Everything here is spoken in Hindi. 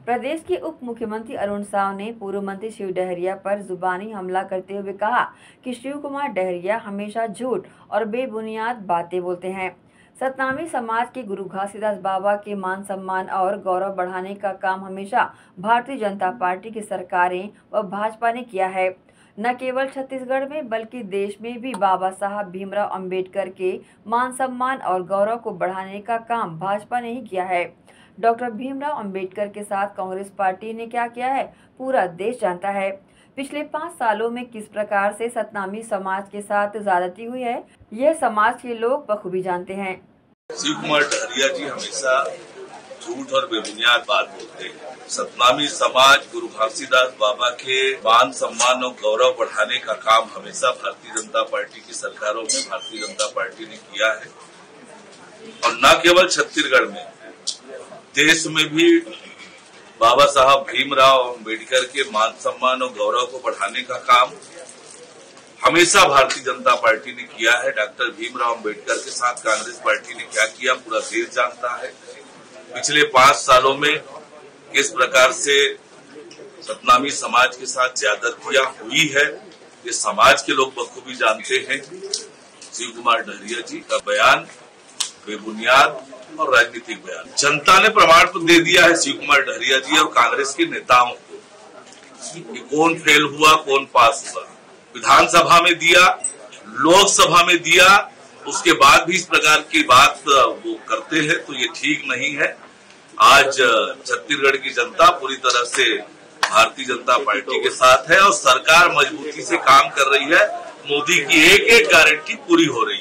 प्रदेश के उप मुख्यमंत्री अरुण साव ने पूर्व मंत्री शिव डहरिया पर जुबानी हमला करते हुए कहा कि शिव कुमार डहरिया हमेशा झूठ और बेबुनियाद बातें बोलते हैं। सतनामी समाज के गुरु घासीदास बाबा के मान सम्मान और गौरव बढ़ाने का काम हमेशा भारतीय जनता पार्टी की सरकारें व भाजपा ने किया है। न केवल छत्तीसगढ़ में बल्कि देश में भी बाबा साहब भीमराव अंबेडकर के मान सम्मान और गौरव को बढ़ाने का काम भाजपा ने ही किया है। डॉक्टर भीमराव अंबेडकर के साथ कांग्रेस पार्टी ने क्या किया है, पूरा देश जानता है। पिछले 5 सालों में किस प्रकार से सतनामी समाज के साथ ज्यादती हुई है, यह समाज के लोग बखूबी जानते हैं। शिव कुमार डहरिया जी हमेशा झूठ और बेबुनियाद बात बोलते हैं। सतनामी समाज गुरु घासीदास बाबा के मान सम्मान और गौरव बढ़ाने का काम हमेशा भारतीय जनता पार्टी की सरकारों में भारतीय जनता पार्टी ने किया है और न केवल छत्तीसगढ़ में, देश में भी बाबा साहब भीमराव अंबेडकर के मान सम्मान और गौरव को बढ़ाने का काम हमेशा भारतीय जनता पार्टी ने किया है। डॉक्टर भीमराव अंबेडकर के साथ कांग्रेस पार्टी ने क्या किया, पूरा देश जानता है। पिछले 5 सालों में किस प्रकार से सतनामी समाज के साथ ज्यादतियां हुई है, ये समाज के लोग बखूबी जानते हैं। शिव कुमार डहरिया जी का बयान बेबुनियाद और राजनीतिक बयान। जनता ने प्रमाण पत्र दे दिया है शिव कुमार डहरिया जी और कांग्रेस के नेताओं को कि कौन फेल हुआ, कौन पास हुआ। विधानसभा में दिया, लोकसभा में दिया, उसके बाद भी इस प्रकार की बात वो करते हैं, तो ये ठीक नहीं है। आज छत्तीसगढ़ की जनता पूरी तरह से भारतीय जनता पार्टी के साथ है और सरकार मजबूती से काम कर रही है। मोदी की एक एक गारंटी पूरी हो रही है।